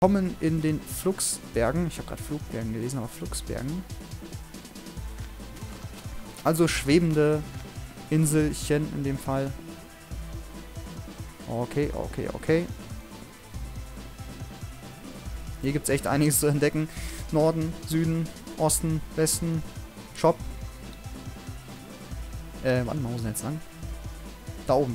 Kommen in den Fluxbergen. Ich habe gerade Flugbergen gelesen, aber Fluxbergen. Also schwebende Inselchen in dem Fall. Okay, okay, okay. Hier gibt es echt einiges zu entdecken. Norden, Süden, Osten, Westen, Shop. Wann muss jetzt lang? Da oben.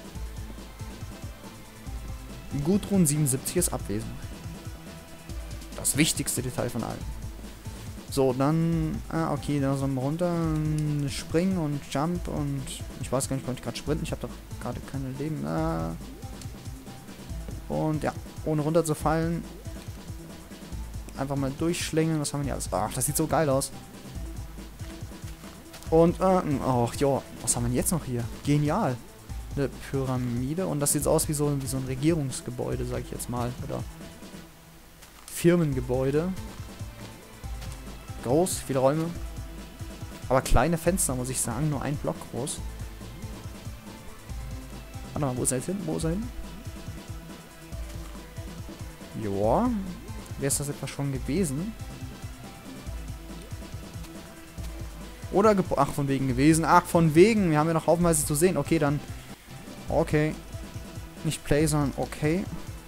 Gudrun 77 ist abwesend. Das wichtigste Detail von allen. So, dann... Ah, okay, da sollen wir runter. Springen und Jump und... Ich weiß gar nicht, konnte ich gerade sprinten? Ich habe doch gerade keine Leben. Und ja, ohne runterzufallen. Einfach mal durchschlängeln. Was haben wir hier alles? Ach, das sieht so geil aus. Und, ach ja, was haben wir denn jetzt noch hier? Genial. Eine Pyramide. Und das sieht so aus wie so ein Regierungsgebäude, sag ich jetzt mal. Oder Firmengebäude. Groß, viele Räume. Aber kleine Fenster, muss ich sagen. Nur ein Block groß. Warte mal, wo ist er jetzt hin? Wo ist er hin? Joa. Wäre es das etwa schon gewesen? Oder ach, von wegen gewesen. Ach, von wegen. Wir haben ja noch haufenweise zu sehen. Okay, dann. Okay. Nicht Play, sondern okay.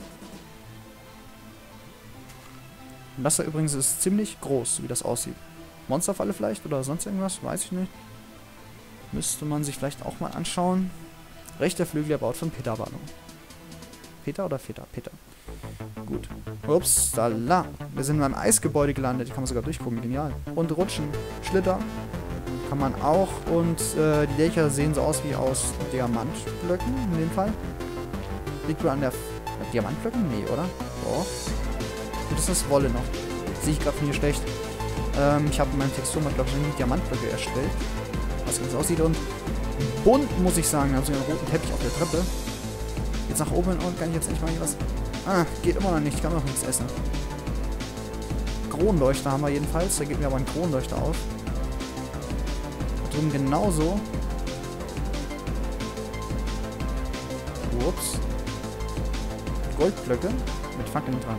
Und das da übrigens ist ziemlich groß, wie das aussieht. Monsterfalle vielleicht oder sonst irgendwas? Weiß ich nicht. Müsste man sich vielleicht auch mal anschauen. Rechter Flügel erbaut von Peter Ballon. Peter oder Peter? Peter. Gut. Ups, da la. Wir sind in einem Eisgebäude gelandet. Hier kann man sogar durchgucken. Genial. Und rutschen. Schlitter. Kann man auch. Und die Dächer sehen so aus wie aus Diamantblöcken in dem Fall. Liegt wohl an der... Diamantblöcken? Nee, oder? Doch. Und das ist Wolle noch. Sehe ich gerade von hier schlecht. Ich habe in meinem Texturmod, glaube ich, Diamantblöcke erstellt. Was ganz aussieht. Und bunt, muss ich sagen. Also einen roten Teppich auf der Treppe. Jetzt nach oben und kann ich jetzt nicht mal hier was... Ah, geht immer noch nicht. Ich kann noch nichts essen. Kronleuchter haben wir jedenfalls. Da geht mir aber ein Kronleuchter auf. Da drüben genauso. Ups. Goldblöcke mit Fackeln dran.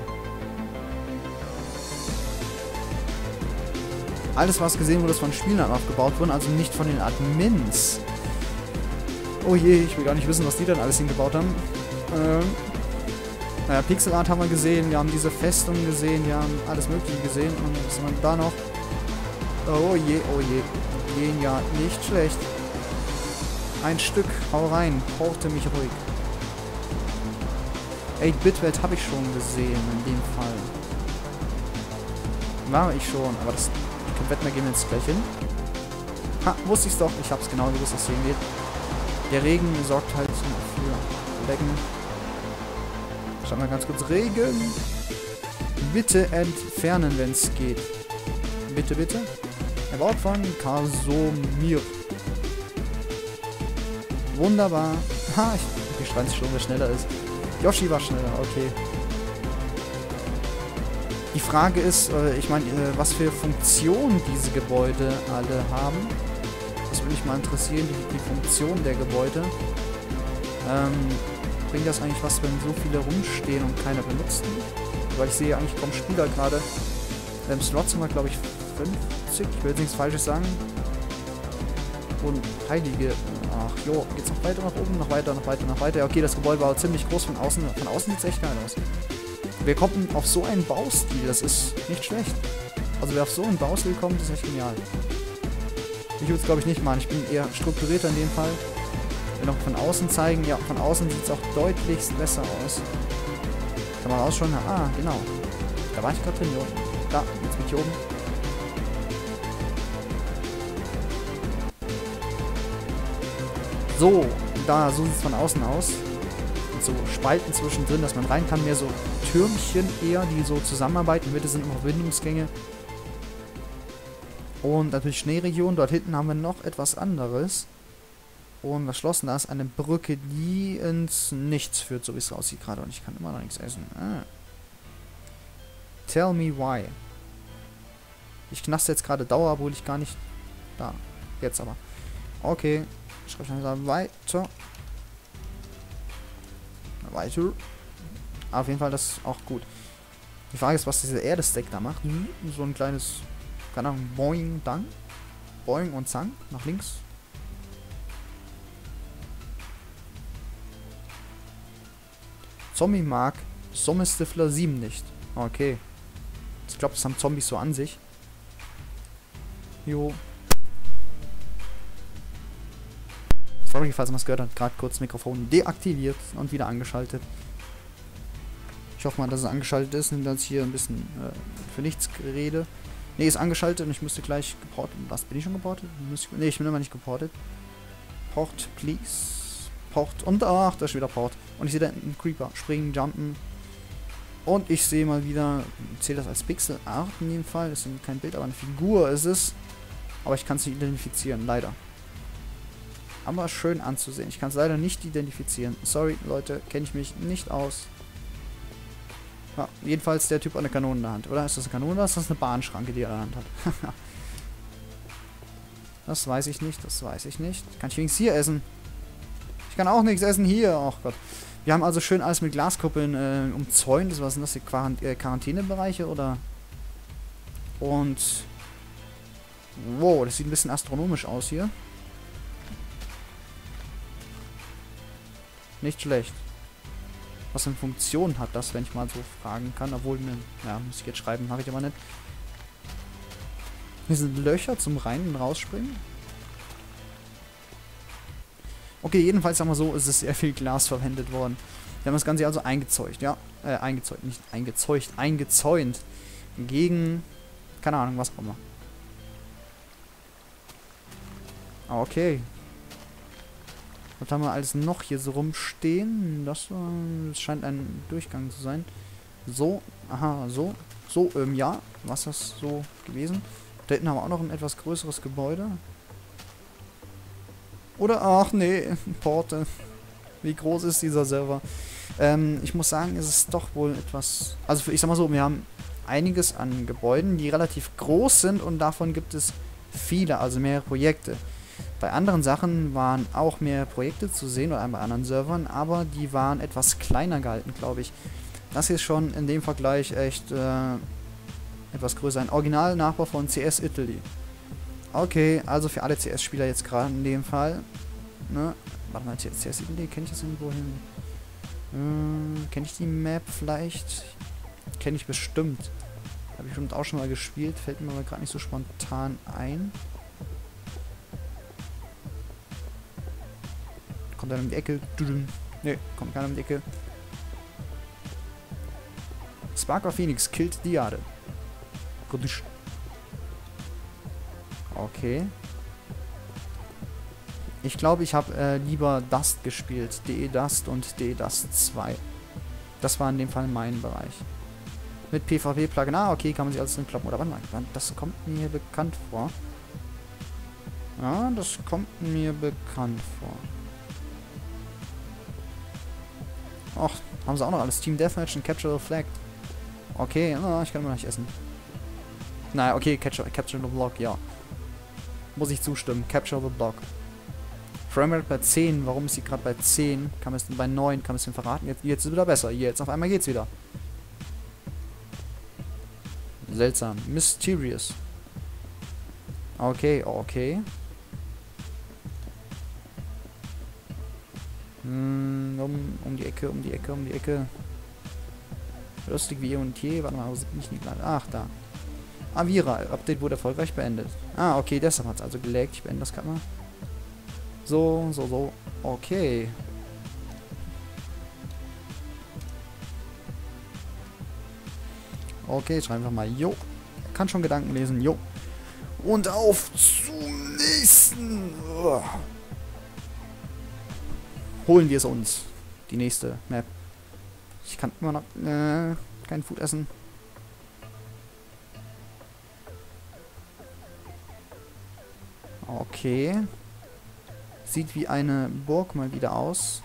Alles, was gesehen wurde, ist von Spielern aufgebaut worden, also nicht von den Admins. Oh je, ich will gar nicht wissen, was die dann alles hingebaut haben. Naja, Pixelart haben wir gesehen, wir haben diese Festung gesehen, wir haben alles Mögliche gesehen. Und was haben wir da noch? Oh je, oh je. Genial, nicht schlecht. Ein Stück, hau rein, brauchte mich ruhig. 8-Bit-Welt habe ich schon gesehen, in dem Fall. War ich schon, aber das... Ich kann wetten, da gehen wir jetzt gleich hin. Ha, wusste ich's doch. Ich hab's genau gewusst, dass es hier geht. Der Regen sorgt halt für Lecken. Schauen wir ganz kurz. Regen. Bitte entfernen, wenn es geht. Bitte, bitte. Erbaut von Kasomir. Wunderbar. Ha, ich schreie schon, wer schneller ist. Yoshi war schneller, okay. Die Frage ist, ich meine, was für Funktionen diese Gebäude alle haben. Das würde mich mal interessieren, die Funktion der Gebäude. Bringt das eigentlich was, wenn so viele rumstehen und keiner benutzt? Weil ich sehe eigentlich kaum Spieler gerade. Slots haben wir, glaube ich, 50. Ich will jetzt nichts Falsches sagen. Und heilige... Ach jo, geht's noch weiter nach oben? Noch weiter, noch weiter, noch weiter. Ja, okay, das Gebäude war ziemlich groß von außen. Von außen sieht es echt geil aus. Wir kommen auf so einen Baustil, das ist nicht schlecht. Also wer auf so einen Baustil kommt, ist echt genial. Ich würde es, glaube ich, nicht machen. Ich bin eher strukturierter in dem Fall. Wir noch von außen zeigen. Ja, von außen sieht es auch deutlichst besser aus. Kann man ausschauen. Ah, genau. Da war ich gerade drin, hier unten. Da, jetzt bin ich hier oben. So, da, so sieht es von außen aus. Und so Spalten zwischendrin, dass man rein kann. Mehr so Türmchen eher, die so zusammenarbeiten. In der Mitte sind noch Verbindungsgänge. Und natürlich Schneeregion. Dort hinten haben wir noch etwas anderes. Und verschlossen, da ist eine Brücke, die ins Nichts führt, so wie es aussieht gerade. Und ich kann immer noch nichts essen. Ah. Tell me why. Ich knaste jetzt gerade Dauer, obwohl ich gar nicht... Da. Jetzt aber. Okay. Schreibe ich mal weiter. Weiter. Auf jeden Fall, das ist auch gut. Die Frage ist, was dieser Erde-Stack da macht. So ein kleines, keine Ahnung, Boing, Dang. Boing und Zang. Nach links. Zombie mag Sommestifler 7 nicht. Okay. Ich glaube, das haben Zombies so an sich. Jo. Sorry, falls man es gehört hat. Gerade kurz Mikrofon deaktiviert und wieder angeschaltet. Ich hoffe mal, dass es angeschaltet ist und dass ich hier ein bisschen für nichts rede. Ne, ist angeschaltet und ich müsste gleich geportet. Was, bin ich schon geportet? Ne, ich bin immer nicht geportet. Port, please. Port. Und ach, da ist wieder Port. Und ich sehe da einen Creeper. Springen, jumpen. Und ich sehe mal wieder, zählt das als Pixel Art in dem Fall. Das ist kein Bild, aber eine Figur ist es. Aber ich kann es nicht identifizieren, leider. Aber schön anzusehen. Ich kann es leider nicht identifizieren. Sorry, Leute, kenne ich mich nicht aus. Ja, jedenfalls der Typ hat eine Kanone in der Hand. Oder ist das eine Kanone oder ist das eine Bahnschranke, die er in der Hand hat? Das weiß ich nicht, das weiß ich nicht. Kann ich wenigstens hier essen? Ich kann auch nichts essen hier. Oh Gott. Wir haben also schön alles mit Glaskuppeln umzäunt. Was sind das, die Quarantänebereiche oder? Und... Wow, das sieht ein bisschen astronomisch aus hier. Nicht schlecht. Was für eine Funktion hat das, wenn ich mal so fragen kann? Obwohl, ne, ja, muss ich jetzt schreiben, mache ich aber nicht. Hier sind Löcher zum Rein- und Rausspringen. Okay, jedenfalls sagen wir so, ist es sehr viel Glas verwendet worden. Wir haben das Ganze also eingezeugt, ja. Eingezeugt, nicht eingezeugt, eingezäunt. Gegen, keine Ahnung, was auch immer. Okay. Was haben wir alles noch hier so rumstehen? Das scheint ein Durchgang zu sein. So, aha, so. So, ja. Was ist das so gewesen? Da hinten haben wir auch noch ein etwas größeres Gebäude. Oder, ach nee, Porte. Wie groß ist dieser Server? Ich muss sagen, es ist doch wohl etwas... Also ich sag mal so, wir haben einiges an Gebäuden, die relativ groß sind und davon gibt es viele, also mehrere Projekte. Bei anderen Sachen waren auch mehr Projekte zu sehen, oder bei anderen Servern, aber die waren etwas kleiner gehalten, glaube ich. Das hier ist schon in dem Vergleich echt etwas größer. Ein Original-Nachbau von CS Italy. Okay, also für alle CS-Spieler jetzt gerade in dem Fall. Ne? Warte mal, CS Italy, kenne ich das irgendwo hin? Kenne ich die Map vielleicht? Kenne ich bestimmt. Habe ich bestimmt auch schon mal gespielt, fällt mir aber gerade nicht so spontan ein. Kommt einer um die Ecke. Ne, kommt keiner um die Ecke. Spark of Phoenix killt Diade. Okay. Ich glaube, ich habe lieber Dust gespielt. DE Dust und DE Dust 2. Das war in dem Fall mein Bereich. Mit PvP-Plugin. Ah, okay, kann man sich alles kloppen. Oder warte mal, das kommt mir bekannt vor. Ja, das kommt mir bekannt vor. Och, haben sie auch noch alles. Team Deathmatch und Capture the Flag. Okay, ich kann immer noch nicht essen. Naja, okay, Capture the Block, ja. Muss ich zustimmen. Capture the Block. Framerate bei 10. Warum ist sie gerade bei 10? Kann man es denn bei 9? Kann man es denn verraten? Jetzt ist es wieder besser. Jetzt auf einmal geht's wieder. Seltsam. Mysterious. Okay, okay. Um die Ecke, um die Ecke, um die Ecke. Lustig wie eh und je. Warte mal, wo sind nicht gelandet? Ach, da. Avira. Update wurde erfolgreich beendet. Ah, okay, deshalb hat es also gelaggt. Ich beende das gerade mal. So, so, so. Okay. Okay, schreiben wir mal. Jo. Kann schon Gedanken lesen. Jo. Und auf zum nächsten. Holen wir es uns. Die nächste Map. Ich kann immer noch kein Food essen. Okay. Sieht wie eine Burg mal wieder aus.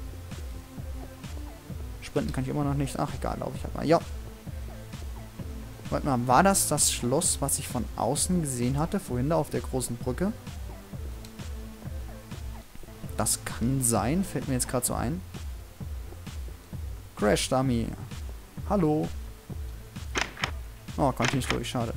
Sprinten kann ich immer noch nicht. Ach, egal, glaube ich halt mal. Ja. Warte mal, war das Schloss, was ich von außen gesehen hatte? Vorhin da auf der großen Brücke? Das kann sein. Fällt mir jetzt gerade so ein. Crash Dummy. Hallo. Oh, konnte ich nicht durch, schade.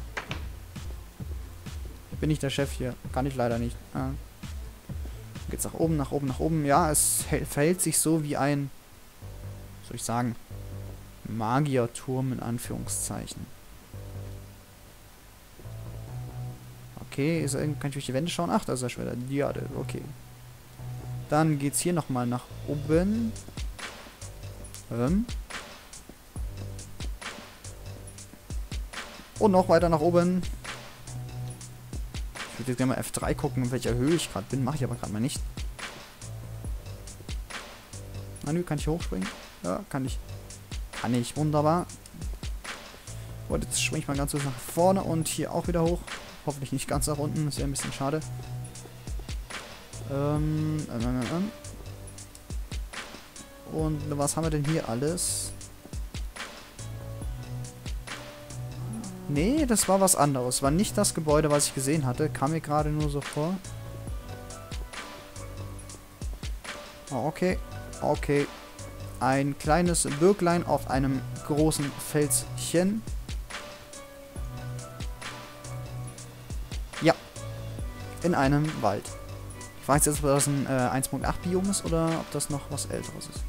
Bin ich der Chef hier? Kann ich leider nicht. Ah. Geht's nach oben, nach oben, nach oben. Ja, es verhält sich so wie ein, was soll ich sagen, Magierturm in Anführungszeichen. Okay, kann ich durch die Wände schauen? Ach, da ist er schon wieder. Ja, okay. Dann geht's hier nochmal nach oben. Und noch weiter nach oben. Ich würde jetzt gerne mal F3 gucken, in welcher Höhe ich gerade bin. Mache ich aber gerade mal nicht. Ah, nö, kann ich hochspringen? Ja, kann ich. Kann ich, wunderbar. Und jetzt springe ich mal ganz kurz nach vorne und hier auch wieder hoch. Hoffentlich nicht ganz nach unten, das wäre ein bisschen schade. Und was haben wir denn hier alles? Nee, das war was anderes. War nicht das Gebäude, was ich gesehen hatte. Kam mir gerade nur so vor. Oh, okay. Okay. Ein kleines Bürglein auf einem großen Felschen. Ja. In einem Wald. Ich weiß jetzt, ob das ein 1.8 Biom ist oder ob das noch was Älteres ist.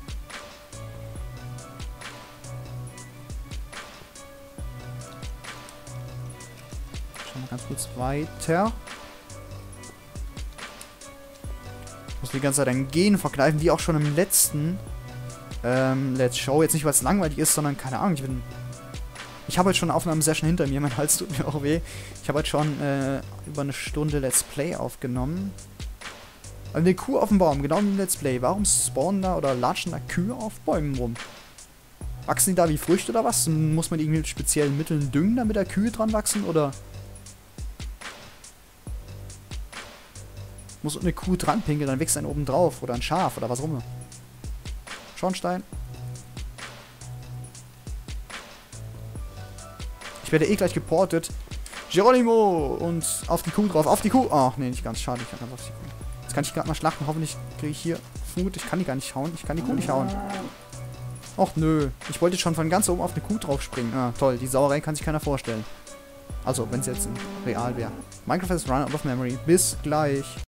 Schauen wir ganz kurz weiter. Ich muss die ganze Zeit ein Gehen verkneifen, wie auch schon im letzten Let's Show. Jetzt nicht, weil es langweilig ist, sondern keine Ahnung. Ich habe heute schon eine Aufnahmesession hinter mir. Mein Hals tut mir auch weh. Ich habe heute schon über eine Stunde Let's Play aufgenommen. Also eine Kuh auf dem Baum, genau wie im Let's Play. Warum spawnen da oder latschen da Kühe auf Bäumen rum? Wachsen die da wie Früchte oder was? Muss man die irgendwie mit speziellen Mitteln düngen, damit da Kühe dran wachsen? Oder muss eine Kuh dran pinkeln, dann wächst ein oben drauf? Oder ein Schaf oder was rum? Schornstein. Ich werde eh gleich geportet. Geronimo! Und auf die Kuh drauf. Auf die Kuh! Ach, nee, nicht ganz. Schade, ich kann ganz auf die Kuh. Jetzt kann ich gerade mal schlachten. Hoffentlich kriege ich hier Food. Ich kann die gar nicht hauen. Ich kann die Kuh nicht hauen. Och, nö. Ich wollte schon von ganz oben auf eine Kuh drauf springen. Ah, toll. Die Sauerei kann sich keiner vorstellen. Also, wenn es jetzt real wäre. Minecraft ist run out of memory. Bis gleich.